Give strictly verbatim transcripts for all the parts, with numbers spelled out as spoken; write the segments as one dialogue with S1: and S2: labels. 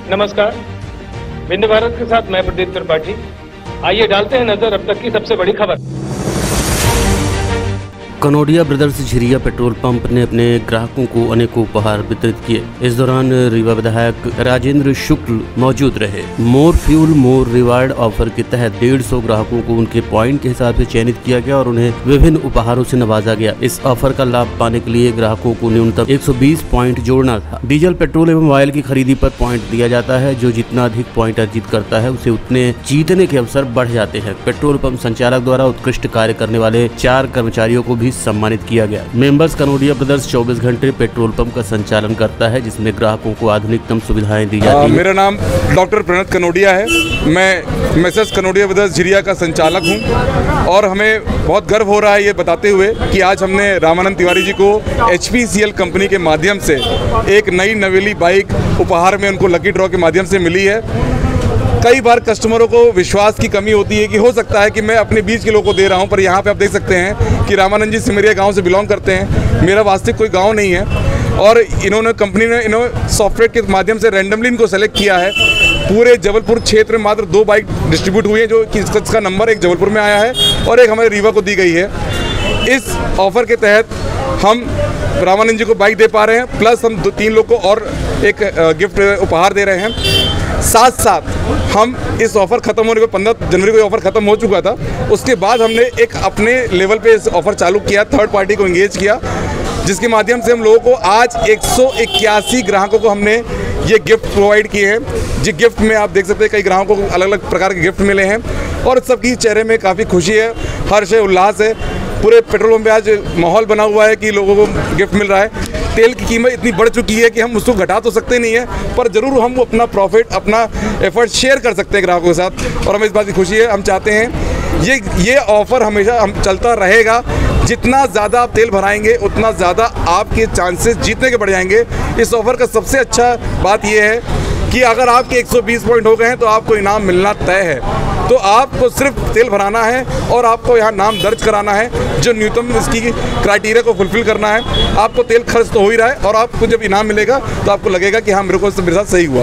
S1: नमस्कार, विंध्य भारत के साथ मैं प्रदीप त्रिपाठी। आइए डालते हैं नजर अब तक की सबसे बड़ी खबर।
S2: Kanodia brothers Jhiriya petrol pump ने अपने ग्राहकों को अनेकों उपहार वितरित किए। इस दौरान रीवा विधायक राजेंद्र शुक्ल मौजूद रहे। More fuel more reward offer के तहत डेढ़ सौ ग्राहकों को उनके पॉइंट के हिसाब से चयनित किया गया और उन्हें विभिन्न उपहारों से नवाजा गया। इस ऑफर का लाभ पाने के लिए ग्राहकों को न्यूनतम एक सौ बीस पॉइंट जोड़ना था। डीजल, पेट्रोल एवं ऑयल की खरीदी पर पॉइंट दिया जाता है। जो जितना अधिक पॉइंट अर्जित करता है उसे उतने जीतने के अवसर बढ़ जाते हैं। पेट्रोल पंप संचालक द्वारा उत्कृष्ट कार्य करने वाले चार कर्मचारियों को भी सम्मानित किया गया। मेंबर्स कनोडिया ब्रदर्स चौबीस घंटे पेट्रोल पंप का संचालन करता है, जिसमें ग्राहकों को आधुनिकतम सुविधाएं दी जाती हैं।
S3: मेरा नाम डॉक्टर प्रणत कनोडिया है। मैं मेसर्स कनोडिया ब्रदर्स झिरिया का संचालक हूं और हमें बहुत गर्व हो रहा है ये बताते हुए कि आज हमने रामानंद तिवारी जी को H P C L company के माध्यम से एक नई नवेली बाइक उपहार में उनको लकी ड्रॉ के माध्यम से मिली है। कई बार कस्टमरों को विश्वास की कमी होती है कि हो सकता है कि मैं अपने बीच के लोगों को दे रहा हूं, पर यहाँ पे आप देख सकते हैं कि रामानंद जी सिमरिया गांव से बिलोंग करते हैं। मेरा वास्तविक कोई गांव नहीं है और इन्होंने कंपनी ने इन्होंने सॉफ्टवेयर के माध्यम से रैंडमली इनको सेलेक्ट किया है। पूरे जबलपुर क्षेत्र में मात्र दो बाइक डिस्ट्रीब्यूट हुई है, जो कि इसका नंबर एक जबलपुर में आया है और एक हमारे रीवा को दी गई है। इस ऑफर के तहत हम रामानंद जी को बाइक दे पा रहे हैं, प्लस हम दो तीन लोग को और एक गिफ्ट उपहार दे रहे हैं। साथ साथ हम इस ऑफ़र ख़त्म होने को पंद्रह जनवरी को ऑफ़र ख़त्म हो चुका था, उसके बाद हमने एक अपने लेवल पे इस ऑफ़र चालू किया, थर्ड पार्टी को एंगेज किया, जिसके माध्यम से हम लोगों को आज एक सौ इक्यासी ग्राहकों को हमने ये गिफ्ट प्रोवाइड किए हैं। जिस गिफ्ट में आप देख सकते हैं कई ग्राहकों को अलग अलग प्रकार के गिफ्ट मिले हैं और सबकी चेहरे में काफ़ी खुशी है, हर्ष है, उल्लास है। पूरे पेट्रोल पंप पे आज माहौल बना हुआ है कि लोगों को गिफ्ट मिल रहा है। तेल की कीमत इतनी बढ़ चुकी है कि हम उसको घटा तो सकते नहीं है, पर ज़रूर हम अपना प्रॉफिट, अपना एफर्ट शेयर कर सकते हैं ग्राहकों के साथ और हमें इस बात की खुशी है। हम चाहते हैं ये ये ऑफ़र हमेशा हम चलता रहेगा। जितना ज़्यादा आप तेल भराएंगे उतना ज़्यादा आपके चांसेस जीतने के बढ़ जाएंगे। इस ऑफ़र का सबसे अच्छा बात यह है कि अगर आपके एक सौ बीस पॉइंट हो गए हैं तो आपको इनाम मिलना तय है। तो आपको सिर्फ तेल भराना है और आपको यहाँ नाम दर्ज कराना है, जो न्यूनतम इसकी क्राइटेरिया को फुलफिल करना है। आपको तेल खर्च तो हो ही रहा है और आपको जब इनाम मिलेगा तो आपको लगेगा कि हाँ मेरे को मेरे साथ सही हुआ।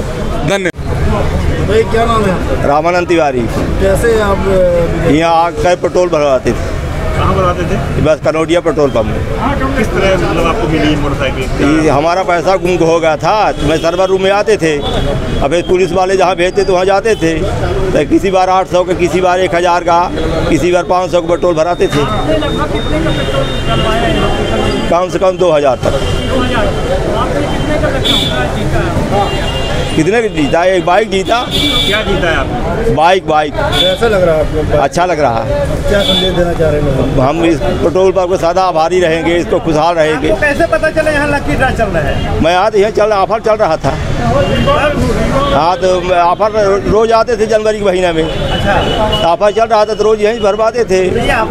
S3: धन्यवाद।
S4: भाई क्या नाम है?
S5: रामानंद तिवारी।
S4: कैसे आप
S5: यहाँ आकर पेट्रोल भरवाते थे?
S4: कहाँ भरवाते थे?
S5: बस कनोडिया पेट्रोल पंप।
S4: किस तरह मतलब आपको मिली मोटरसाइकिल?
S5: हमारा पैसा गुम हो गया था, तो मैं सर्वर रूम में आते थे। अब पुलिस वाले जहाँ भेजते तो वहाँ जाते थे, तो किसी बार आठ सौ का, किसी बार एक हज़ार का, किसी बार पाँच सौ का पेट्रोल भराते थे। कम से कम दो हज़ार तक। कितने का जीता? एक बाइक जीता।
S4: क्या जीता है आपने?
S5: बाइक बाइक
S4: कैसा लग रहा है आपको?
S5: अच्छा लग रहा है।
S4: क्या संदेश देना चाह रहे हैं?
S5: हम इस पेट्रोल पंप को सदा आभारी रहेंगे, इसको खुशहाल रहेंगे।
S4: कैसे पता चला यहाँ लकी ड्रा चल रहा है?
S5: मैं आज यहाँ चल ऑफर चल रहा था। हाँ तो ऑफर रोज आते थे जनवरी के महीने में।
S4: अच्छा।
S5: ऑफर चल रहा था तो रोज यहीं भरवाते थे।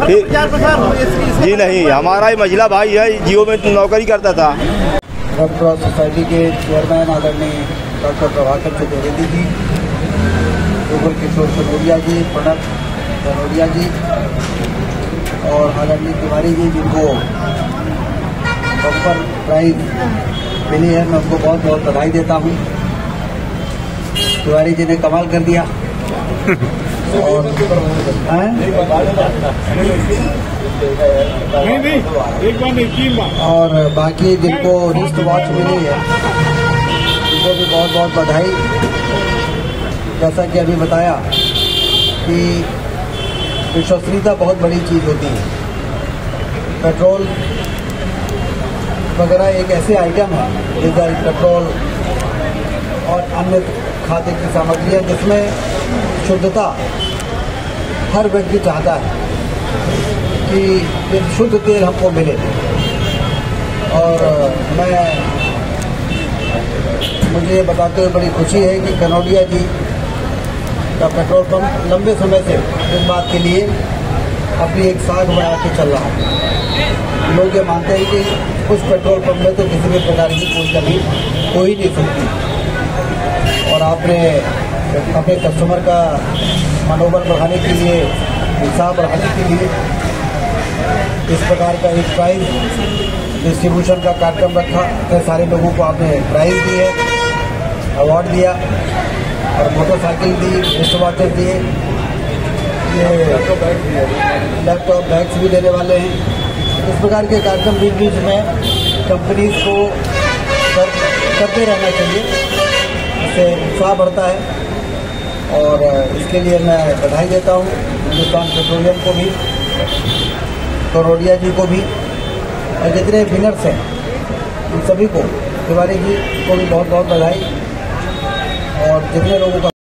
S5: जी नहीं, हमारा ही महिला भाई है, जियो में नौकरी करता था।
S6: रेड क्रॉस सोसाइटी के चेयरमैन आदरणीय डॉक्टर प्रभाकर चतुर्वेदी जी, गोकुल किशोर कनोडिया जी, प्रणत कनोडिया जी और आदरणीय तिवारी जी, जिनको बम्पर प्राइज मिली है, मैं उनको बहुत बहुत बधाई देता हूँ। तिवारी जी ने कमाल कर दिया। और
S4: नहीं नहीं एक बार नहीं तीन बार।
S6: और बाकी जिनको रिस्ट वॉच मिली है उनको भी बहुत बहुत बधाई। जैसा कि अभी बताया कि विश्वसनीयता बहुत बड़ी चीज़ होती है। पेट्रोल वगैरह एक ऐसे आइटम है, डीजल, पेट्रोल और अन्य खाद्य की सामग्रियाँ जिसमें शुद्धता हर व्यक्ति चाहता है कि शुद्ध तेल हमको मिले। और मैं मुझे ये बताते हुए बड़ी खुशी है कि कनोडिया जी का पेट्रोल पंप लंबे समय से इस बात के लिए अपनी एक साख बना के चल रहा है। लोग ये मानते हैं कि उस पेट्रोल पंप में तो किसी भी प्रकार की कोई कमी हो ही नहीं सकती। और आपने अपने कस्टमर का मनोबल बढ़ाने के लिए, उत्साह बढ़ाने के लिए इस प्रकार का एक प्राइज डिस्ट्रीब्यूशन का कार्यक्रम रखा। इतने सारे लोगों को आपने प्राइज दी है। अवार्ड दिया और मोटरसाइकिल दी, रिस्ट वॉचेस दिए, ये लैपटॉप बैग्स भी देने वाले हैं। इस प्रकार के कार्यक्रम बीच बीच में कंपनीज को कर, करते रहना चाहिए, इससे उत्साह बढ़ता है। और इसके लिए मैं बधाई देता हूँ हिंदुस्तान पेट्रोलियम को भी, कनोडिया जी को भी, और जितने विनर्स हैं उन सभी को, तिवारी जी को भी बहुत बहुत बधाई। और जितने लोगों का